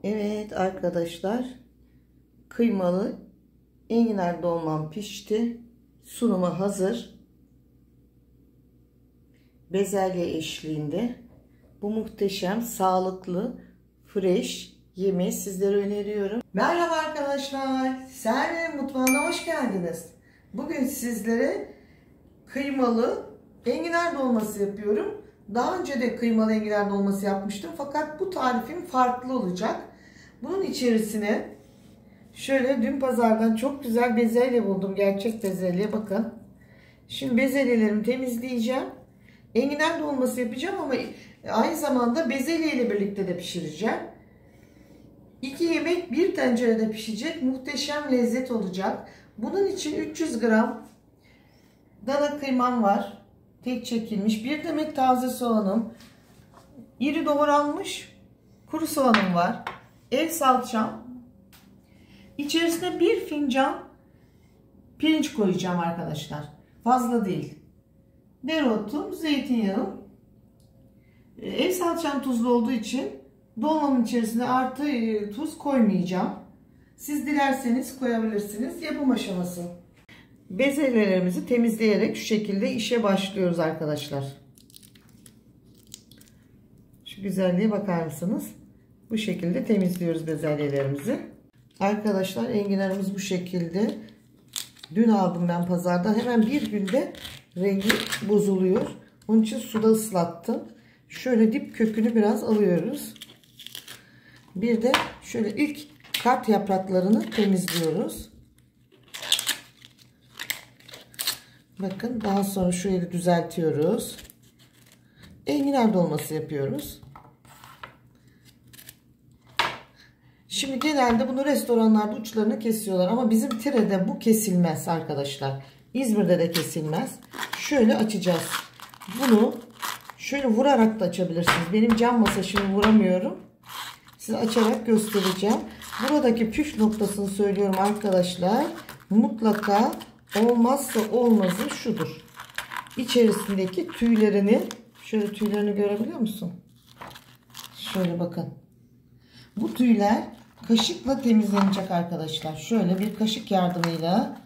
Evet arkadaşlar, kıymalı enginar dolmam pişti. Sunuma hazır. Bezelye eşliğinde bu muhteşem, sağlıklı, fresh yemeği sizlere öneriyorum. Merhaba arkadaşlar, Serve Mutfağı'na hoş geldiniz. Bugün sizlere kıymalı enginar dolması yapıyorum. Daha önce de kıymalı enginar dolması yapmıştım fakat bu tarifim farklı olacak. Bunun içerisine şöyle dün pazardan çok güzel bezelye buldum. Gerçek bezelye, bakın. Şimdi bezelyelerimi temizleyeceğim. Enginar dolması yapacağım ama aynı zamanda bezelye ile birlikte de pişireceğim. 2 yemek bir tencerede pişecek. Muhteşem lezzet olacak. Bunun için 300 gram dana kıymam var. Tek çekilmiş. 1 demet taze soğanım. İri doğranmış kuru soğanım var. Ev salçam. İçerisine 1 fincan pirinç koyacağım arkadaşlar. Fazla değil. Dereotum, zeytinyağım. Ev salçam tuzlu olduğu için dolmanın içerisine artı tuz koymayacağım. Siz dilerseniz koyabilirsiniz. Yapım aşaması. Bezelyelerimizi temizleyerek şu şekilde işe başlıyoruz arkadaşlar. Şu güzelliğe bakar mısınız? Bu şekilde temizliyoruz bezelyelerimizi. Arkadaşlar enginarımız bu şekilde. Dün aldım ben pazardan. Hemen bir günde rengi bozuluyor. Onun için suda ıslattım. Şöyle dip kökünü biraz alıyoruz. Bir de şöyle ilk kart yapraklarını temizliyoruz. Bakın, daha sonra şöyle düzeltiyoruz. Enginar dolması yapıyoruz. Şimdi genelde bunu restoranlarda uçlarını kesiyorlar ama bizim Tire'de bu kesilmez arkadaşlar. İzmir'de de kesilmez. Şöyle açacağız. Bunu şöyle vurarak da açabilirsiniz. Benim cam masa şimdi vuramıyorum. Size açarak göstereceğim. Buradaki püf noktasını söylüyorum arkadaşlar. Mutlaka olmazsa olmazı şudur. İçerisindeki tüylerini, şöyle tüylerini görebiliyor musun? Şöyle bakın. Bu tüyler kaşıkla temizlenecek arkadaşlar. Şöyle bir kaşık yardımıyla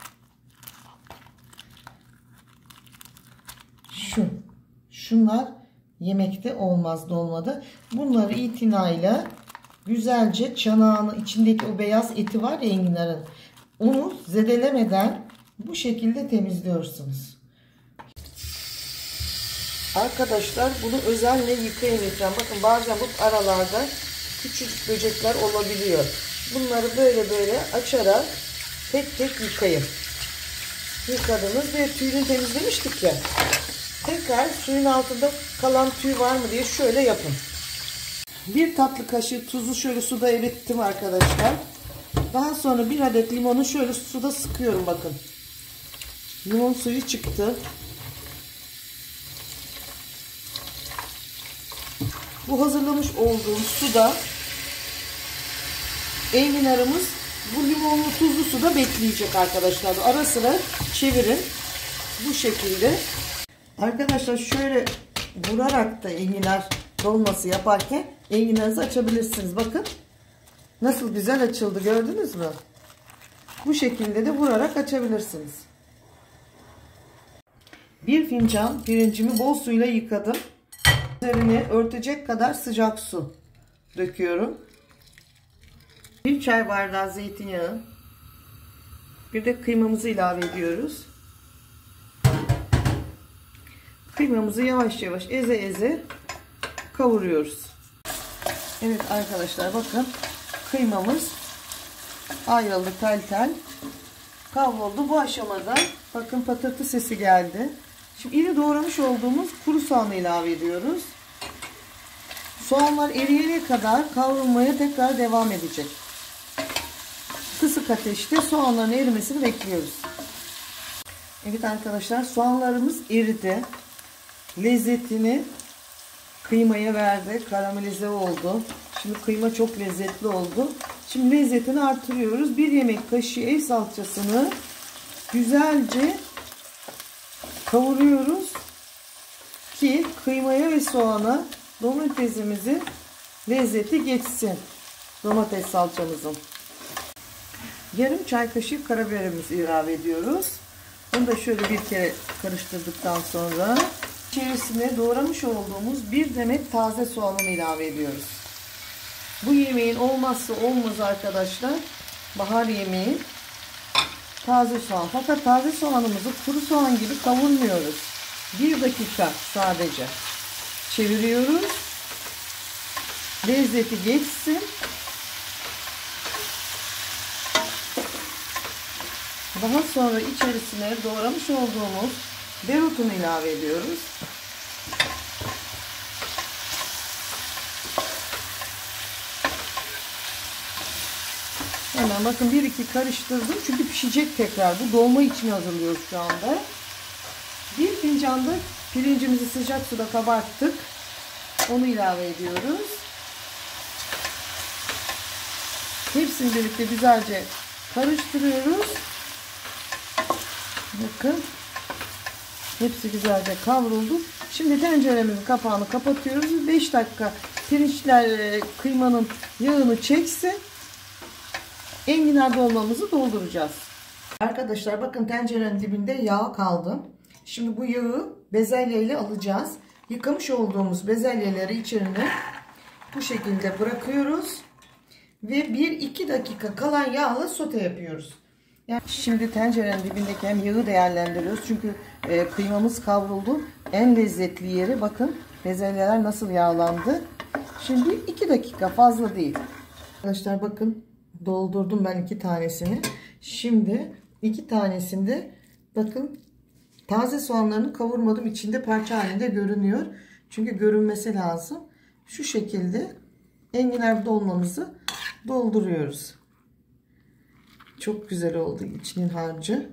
şunlar yemekte olmaz, dolmada. Bunları itinayla güzelce çanağının içindeki o beyaz eti var ya enginarın, onu zedelemeden bu şekilde temizliyorsunuz. Arkadaşlar bunu özenle yıkayamayacağım. Bakın bazen bu aralarda küçücük böcekler olabiliyor. Bunları böyle açarak tek tek yıkayın. Yıkadınız ve tüyünü temizlemiştik ya. Tekrar suyun altında kalan tüy var mı diye şöyle yapın. 1 tatlı kaşığı tuzu şöyle suda erittim arkadaşlar. Daha sonra 1 adet limonu şöyle suda sıkıyorum, bakın. Limon suyu çıktı. Bu hazırlamış olduğum suda enginarımız bu limonlu tuzlu suda bekleyecek arkadaşlar. Ara sıra çevirin. Bu şekilde. Arkadaşlar şöyle vurarak da enginar dolması yaparken enginarınızı açabilirsiniz. Bakın nasıl güzel açıldı, gördünüz mü? Bu şekilde de vurarak açabilirsiniz. 1 fincan pirincimi bol suyla yıkadım. Üzerine örtecek kadar sıcak su döküyorum. 1 çay bardağı zeytinyağı. Bir de kıymamızı ilave ediyoruz. Kıymamızı yavaş yavaş eze kavuruyoruz. Evet arkadaşlar, bakın kıymamız ayrıldı, tel kavruldu. Bu aşamada bakın patırtı sesi geldi. Şimdi iri doğramış olduğumuz kuru soğanı ilave ediyoruz. Soğanlar eriyene kadar kavrulmaya tekrar devam edecek. Kısık ateşte soğanların erimesini bekliyoruz. Evet arkadaşlar, soğanlarımız eridi. Lezzetini kıymaya verdi. Karamelize oldu. Şimdi kıyma çok lezzetli oldu. Şimdi lezzetini artırıyoruz. 1 yemek kaşığı ev salçasını güzelce kavuruyoruz ki kıymaya ve soğana domatesimizin lezzeti geçsin. domates salçamızın. Yarım çay kaşığı karabiberimizi ilave ediyoruz. Bunu da şöyle bir kere karıştırdıktan sonra içerisine doğramış olduğumuz bir demet taze soğanı ilave ediyoruz. Bu yemeğin olmazsa olmazı arkadaşlar, bahar yemeği taze soğan. Fakat taze soğanımızı kuru soğan gibi kavurmuyoruz. 1 dakika sadece çeviriyoruz. Lezzeti geçsin. Daha sonra içerisine doğramış olduğumuz dereotunu ilave ediyoruz. Hemen bakın 1-2 karıştırdım. Çünkü pişecek tekrar. Bu dolma için hazırlıyoruz şu anda. 1 fincan da pirincimizi sıcak suda kabarttık. Onu ilave ediyoruz. Hepsini birlikte güzelce karıştırıyoruz. Bakın. Hepsi güzelce kavruldu. Şimdi tenceremizin kapağını kapatıyoruz. 5 dakika pirinçler kıymanın yağını çeksin. Enginar dolmamızı dolduracağız. Arkadaşlar bakın tencerenin dibinde yağ kaldı. Şimdi bu yağı bezelye ile alacağız. Yıkamış olduğumuz bezelyeleri içine bu şekilde bırakıyoruz. Ve 1-2 dakika kalan yağla sote yapıyoruz. Yani şimdi tencerenin dibindeki hem yağı değerlendiriyoruz. Çünkü kıymamız kavruldu. En lezzetli yeri bakın bezelyeler nasıl yağlandı. Şimdi 2 dakika fazla değil. Arkadaşlar bakın doldurdum ben 2 tanesini. Şimdi 2 tanesinde bakın taze soğanlarını kavurmadım. İçinde parça halinde görünüyor. Çünkü görünmesi lazım. Şu şekilde enginar dolmamızı dolduruyoruz. Çok güzel oldu içinin harcı.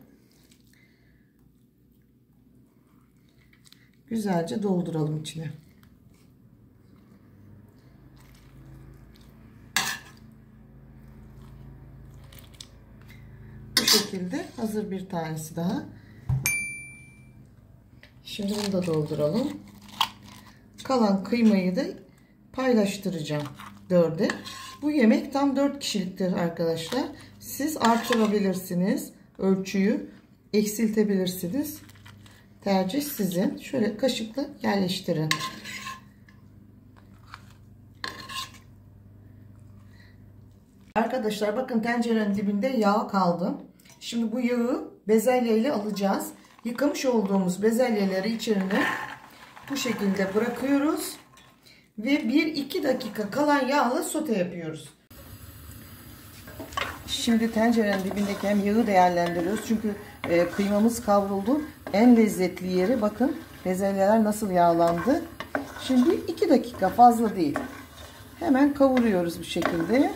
Güzelce dolduralım içine. Bu şekilde hazır bir tanesi daha. Şimdi bunu da dolduralım. Kalan kıymayı da paylaştıracağım 4'e. Bu yemek tam 4 kişiliktir arkadaşlar. Siz artırabilirsiniz. Ölçüyü eksiltebilirsiniz. Tercih sizin. Şöyle kaşıkla yerleştirin. Arkadaşlar bakın tencerenin dibinde yağ kaldı. Şimdi bu yağı bezelye ile alacağız. Yıkamış olduğumuz bezelyeleri içine bu şekilde bırakıyoruz. Ve 1-2 dakika kalan yağla sote yapıyoruz. Şimdi tencerenin dibindeki hem yağı değerlendiriyoruz. Çünkü kıymamız kavruldu. En lezzetli yeri bakın bezelyeler nasıl yağlandı. Şimdi 2 dakika fazla değil. Hemen kavuruyoruz bu şekilde.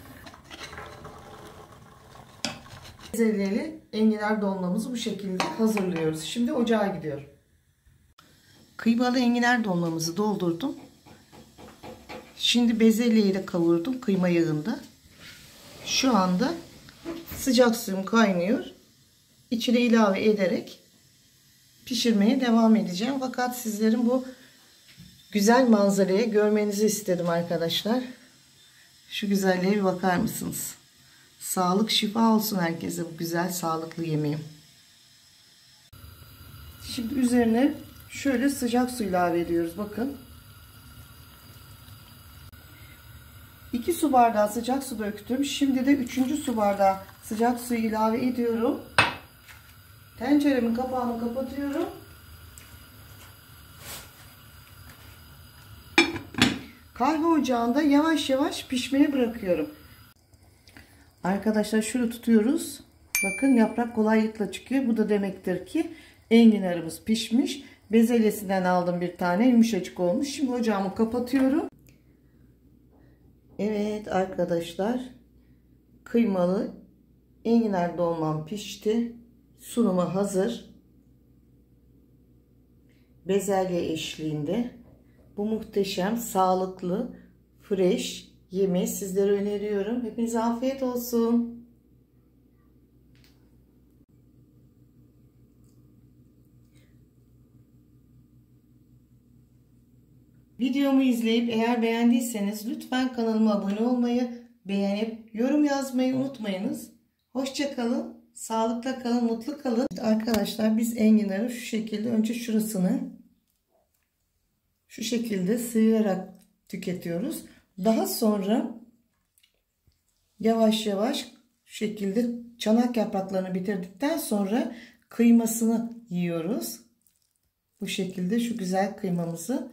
Bezelyeli enginar dolmamızı bu şekilde hazırlıyoruz. Şimdi ocağa gidiyorum. Kıymalı enginar dolmamızı doldurdum. Şimdi bezelyeyi de kavurdum kıyma yağında. Şu anda sıcak suyum kaynıyor. İçine ilave ederek pişirmeye devam edeceğim. Fakat sizlerin bu güzel manzarayı görmenizi istedim arkadaşlar. Şu güzelliğe bir bakar mısınız? Sağlık şifa olsun herkese bu güzel sağlıklı yemeğim. Şimdi üzerine şöyle sıcak su ilave ediyoruz. Bakın. 2 su bardağı sıcak su döktüm. Şimdi de 3. su bardağı sıcak suyu ilave ediyorum. Tenceremin kapağını kapatıyorum. Kahve ocağında yavaş yavaş pişmeye bırakıyorum. Arkadaşlar şöyle tutuyoruz. Bakın yaprak kolaylıkla çıkıyor. Bu da demektir ki enginarımız pişmiş. Bezelyesinden aldım bir tane. Yumuşacık olmuş. Şimdi ocağımı kapatıyorum. Evet arkadaşlar. Kıymalı enginar dolmam pişti. Sunuma hazır. Bezelye eşliğinde. Bu muhteşem, sağlıklı, fresh yemeği sizlere öneriyorum. Hepinize afiyet olsun. Videomu izleyip eğer beğendiyseniz lütfen kanalıma abone olmayı, beğenip yorum yazmayı unutmayınız. Hoşça kalın, sağlıkla kalın, mutlu kalın. Arkadaşlar biz enginarı şu şekilde önce şurasını şu şekilde sıyırarak tüketiyoruz. Daha sonra yavaş yavaş şu şekilde çanak yapraklarını bitirdikten sonra kıymasını yiyoruz. Bu şekilde şu güzel kıymamızı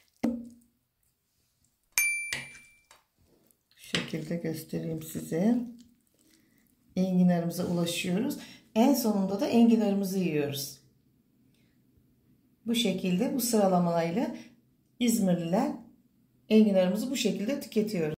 şu şekilde göstereyim size. Enginarımıza ulaşıyoruz. En sonunda da enginarımızı yiyoruz. Bu şekilde bu sıralamalarla İzmirliler enginarımızı bu şekilde tüketiyoruz.